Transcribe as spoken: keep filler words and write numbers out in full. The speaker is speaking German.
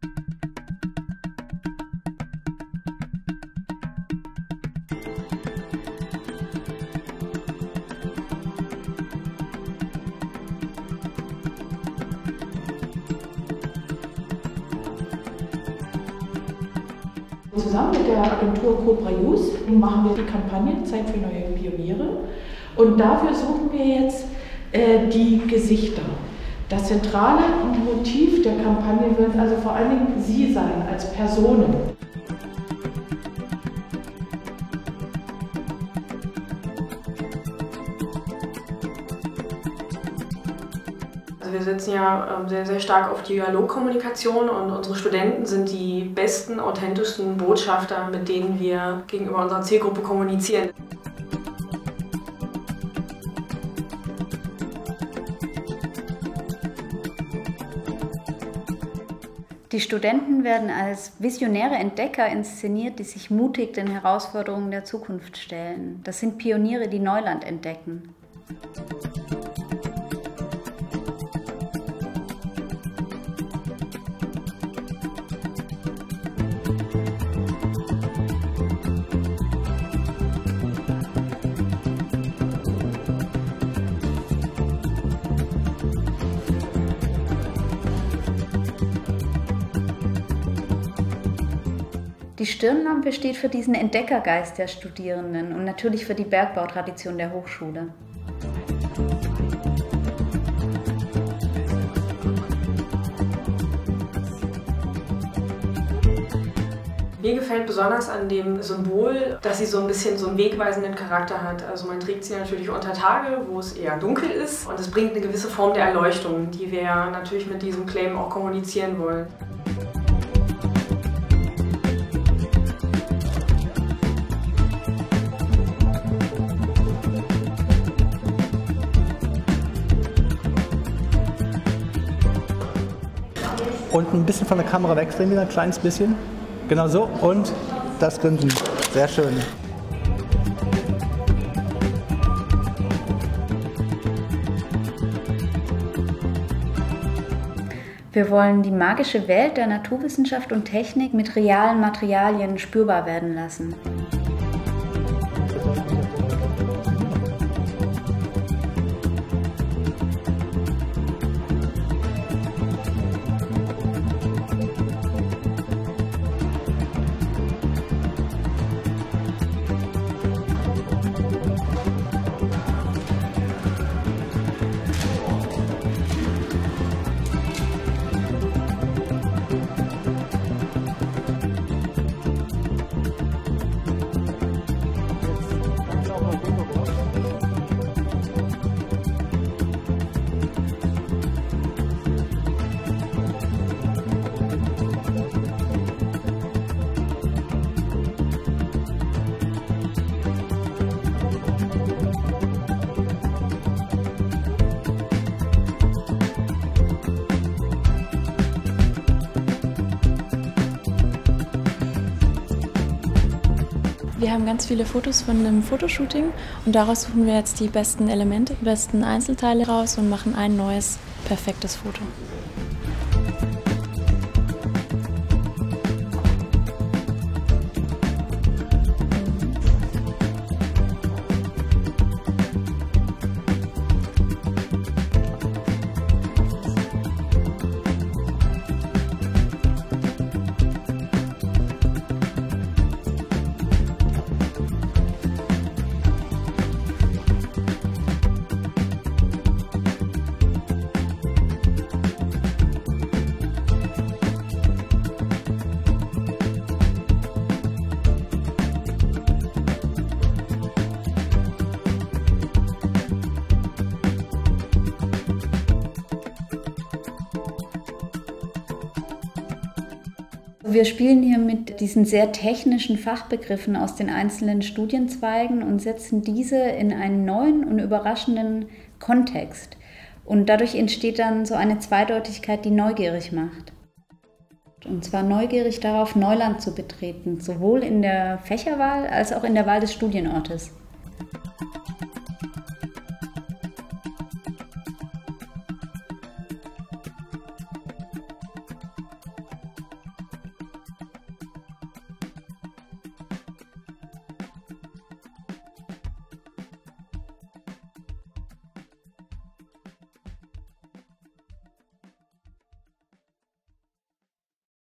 Zusammen mit der Agentur Cobra Youth machen wir die Kampagne Zeit für neue Pioniere. Und dafür suchen wir jetzt äh, die Gesichter. Das zentrale Motiv der Kampagne wird also vor allen Dingen Sie sein, als Personen. Wir setzen ja sehr, sehr stark auf Dialogkommunikation und unsere Studenten sind die besten, authentischsten Botschafter, mit denen wir gegenüber unserer Zielgruppe kommunizieren. Die Studenten werden als visionäre Entdecker inszeniert, die sich mutig den Herausforderungen der Zukunft stellen. Das sind Pioniere, die Neuland entdecken. Die Stirnlampe steht für diesen Entdeckergeist der Studierenden und natürlich für die Bergbautradition der Hochschule. Mir gefällt besonders an dem Symbol, dass sie so ein bisschen so einen wegweisenden Charakter hat. Also man trägt sie natürlich unter Tage, wo es eher dunkel ist und es bringt eine gewisse Form der Erleuchtung, die wir natürlich mit diesem Claim auch kommunizieren wollen. Und ein bisschen von der Kamera wegdrehen wieder, ein kleines bisschen. Genau so. Und das Grinsen. Sehr schön. Wir wollen die magische Welt der Naturwissenschaft und Technik mit realen Materialien spürbar werden lassen. Wir haben ganz viele Fotos von einem Fotoshooting und daraus suchen wir jetzt die besten Elemente, die besten Einzelteile raus und machen ein neues, perfektes Foto. Wir spielen hier mit diesen sehr technischen Fachbegriffen aus den einzelnen Studienzweigen und setzen diese in einen neuen und überraschenden Kontext. Und dadurch entsteht dann so eine Zweideutigkeit, die neugierig macht. Und zwar neugierig darauf, Neuland zu betreten, sowohl in der Fächerwahl als auch in der Wahl des Studienortes.